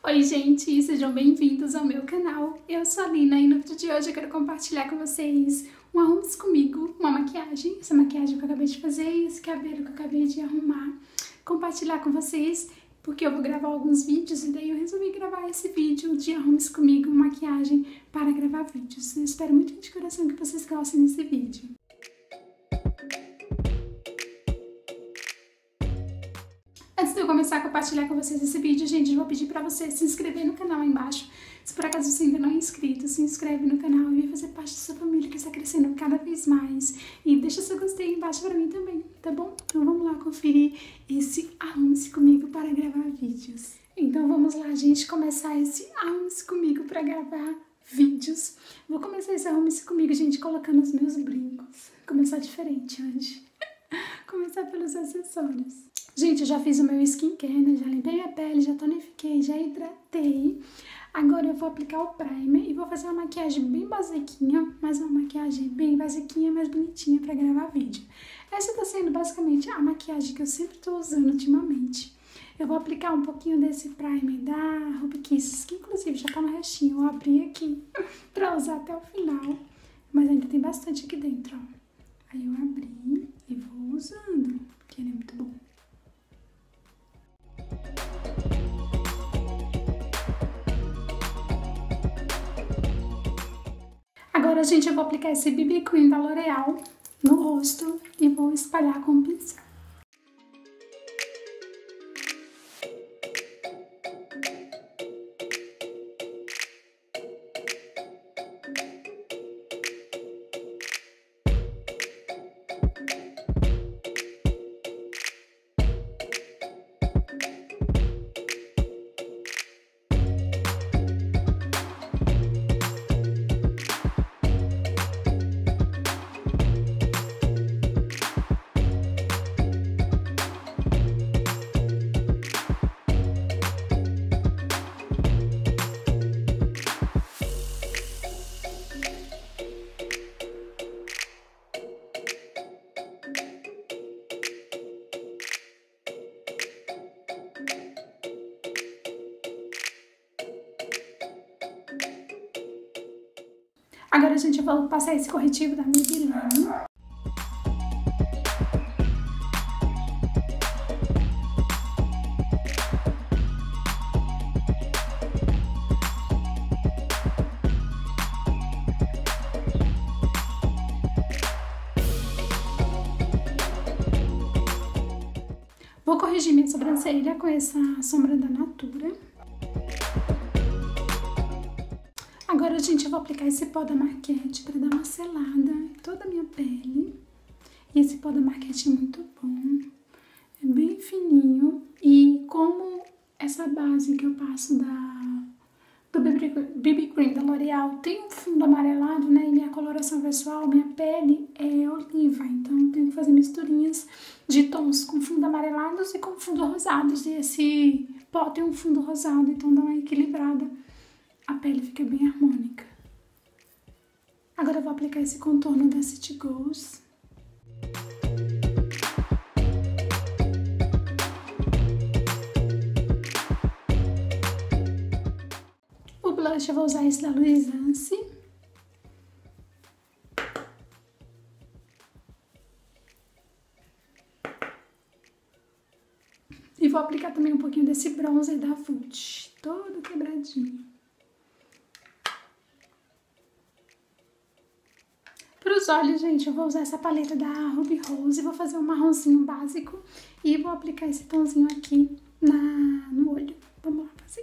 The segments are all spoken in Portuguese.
Oi gente, sejam bem-vindos ao meu canal. Eu sou a Lina e no vídeo de hoje eu quero compartilhar com vocês um arrume-se comigo, uma maquiagem. Essa maquiagem que eu acabei de fazer e esse cabelo que eu acabei de arrumar. Compartilhar com vocês porque eu vou gravar alguns vídeos e daí eu resolvi gravar esse vídeo de arrume-se comigo, maquiagem para gravar vídeos. Eu espero muito de coração que vocês gostem desse vídeo. Antes de eu começar a compartilhar com vocês esse vídeo, gente, eu vou pedir pra você se inscrever no canal aí embaixo. Se por acaso você ainda não é inscrito, se inscreve no canal e vem fazer parte dessa família que está crescendo cada vez mais. E deixa seu gostei aí embaixo pra mim também, tá bom? Então vamos lá conferir esse arrume-se comigo para gravar vídeos. Então vamos lá, gente, começar esse arrume-se comigo para gravar vídeos. Vou começar esse arrume-se comigo, gente, colocando os meus brincos. Começar diferente hoje. Começar pelos acessórios. Gente, eu já fiz o meu skincare, né? Já limpei minha pele, já tonifiquei, já hidratei. Agora eu vou aplicar o primer e vou fazer uma maquiagem bem basiquinha, mas uma maquiagem bem basiquinha, mais bonitinha pra gravar vídeo. Essa tá sendo basicamente a maquiagem que eu sempre tô usando ultimamente. Eu vou aplicar um pouquinho desse primer da Ruby Kisses, que inclusive já tá no restinho. Eu abri aqui pra usar até o final, mas ainda tem bastante aqui dentro, ó. Aí eu abri e vou usando, porque ele é muito bom. Agora, gente, eu vou aplicar esse BB Cream da L'Oreal no rosto e vou espalhar com o pincel. Agora, gente, eu vou passar esse corretivo da Maybelline. Vou corrigir minha sobrancelha com essa sombra da Natura. Agora, gente, eu vou aplicar esse pó da Marquette para dar uma selada em toda a minha pele. E esse pó da Marquette é muito bom, é bem fininho. E como essa base que eu passo do BB Cream da L'Oreal tem um fundo amarelado, né? E minha coloração visual, minha pele é oliva. Então, eu tenho que fazer misturinhas de tons com fundo amarelados e com fundo rosados. E esse pó tem um fundo rosado, então dá uma equilibrada. A pele fica bem harmônica. Agora eu vou aplicar esse contorno da City Goals. O blush eu vou usar esse da Luisance. E vou aplicar também um pouquinho desse bronzer da Vult, todo quebradinho. Para os olhos, gente, eu vou usar essa paleta da Ruby Rose, vou fazer um marronzinho básico e vou aplicar esse tomzinho aqui no olho. Vamos lá fazer.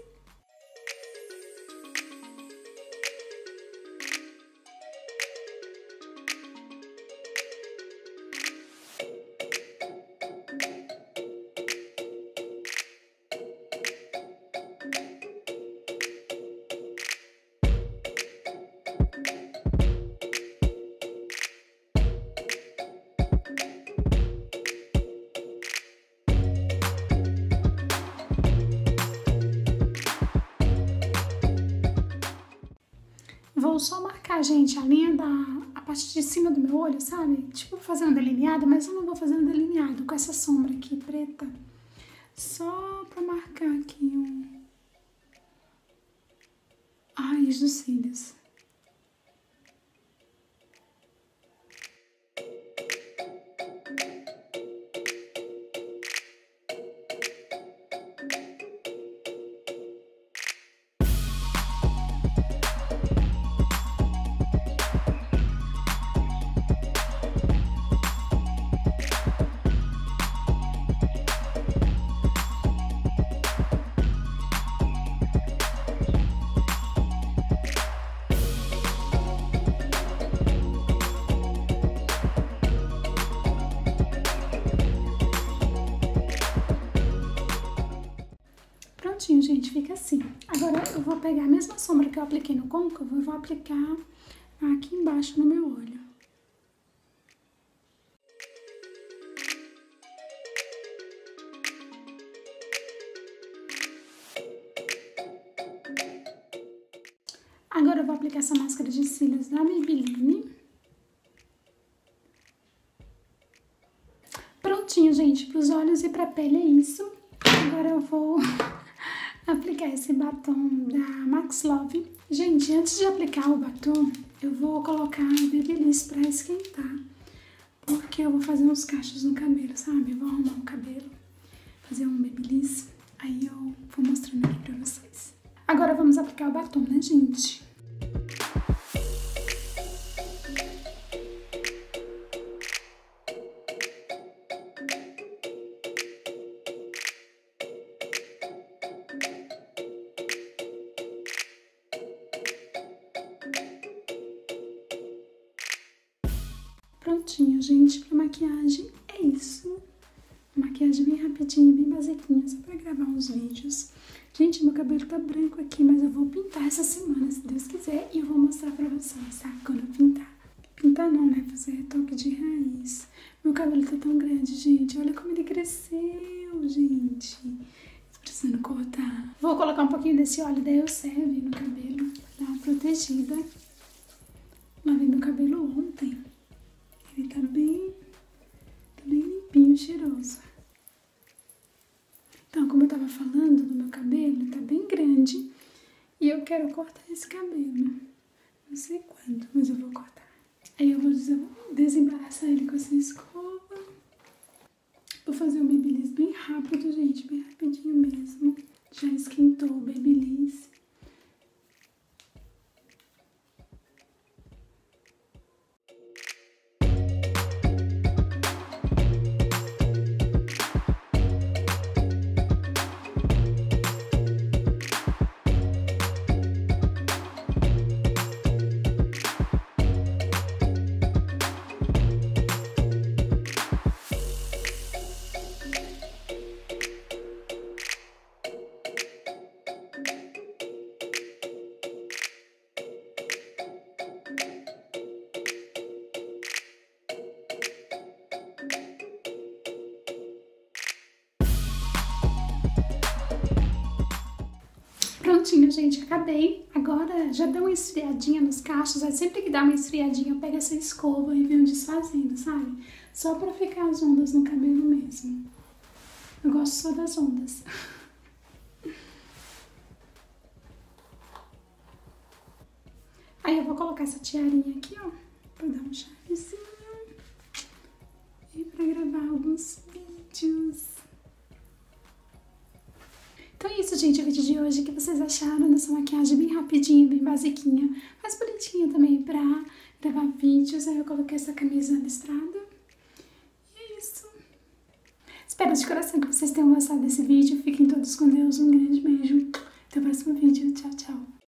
Vou só marcar, gente, a linha a parte de cima do meu olho, sabe? Tipo, fazer um delineado, mas eu não vou fazer um delineado com essa sombra aqui preta. Só pra marcar aqui raiz dos cílios. Prontinho, gente, fica assim. Agora eu vou pegar a mesma sombra que eu apliquei no côncavo e vou aplicar aqui embaixo no meu olho. Agora eu vou aplicar essa máscara de cílios da Maybelline. Prontinho, gente, pros olhos e pra pele é isso. Agora eu vou aplicar esse batom da Max Love. Gente, antes de aplicar o batom, eu vou colocar a Babyliss pra esquentar. Porque eu vou fazer uns cachos no cabelo, sabe? Eu vou arrumar o cabelo, fazer um Babyliss. Aí eu vou mostrando aqui pra vocês. Agora vamos aplicar o batom, né, gente? Prontinho, gente, pra maquiagem é isso. Maquiagem bem rapidinha, bem basiquinha, só pra gravar uns vídeos. Gente, meu cabelo tá branco aqui, mas eu vou pintar essa semana, se Deus quiser, e eu vou mostrar pra vocês, tá? Quando eu pintar. Pintar não, né? Fazer retoque de raiz. Meu cabelo tá tão grande, gente. Olha como ele cresceu, gente. Tô precisando cortar. Vou colocar um pouquinho desse óleo da Elseve no cabelo, pra dar uma protegida. Lavei meu cabelo ontem. Ele tá bem limpinho, cheiroso. Então, como eu tava falando do meu cabelo, tá bem grande. E eu quero cortar esse cabelo. Não sei quando, mas eu vou cortar. Aí eu vou desembaraçar ele com essa escova. Vou fazer o Babyliss bem rápido, gente. Bem rapidinho mesmo. Já esquentou o Babyliss. Prontinho, gente, acabei. Agora já deu uma esfriadinha nos cachos. Aí sempre que dá uma esfriadinha, eu pego essa escova e venho desfazendo, sabe? Só pra ficar as ondas no cabelo mesmo. Eu gosto só das ondas. Aí eu vou colocar essa tiarinha aqui, ó, pra dar um charmezinho. E pra gravar alguns vídeos. Então é isso, gente, o vídeo de hoje. O que vocês acharam dessa maquiagem bem rapidinha, bem basiquinha, mas bonitinha também pra gravar vídeos. Aí eu coloquei essa camisa listrada. E é isso. Espero de coração que vocês tenham gostado desse vídeo. Fiquem todos com Deus. Um grande beijo. Até o próximo vídeo. Tchau, tchau.